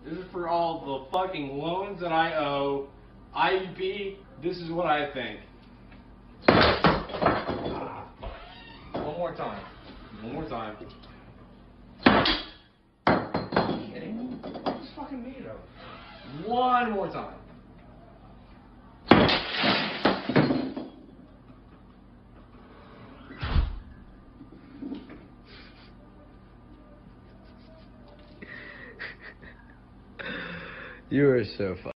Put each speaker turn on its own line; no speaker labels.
This is for all the fucking loans that I owe. IUP, this is what I think. One more time. One more time. Are you kidding? It's fucking me though. One more time.
You are so funny.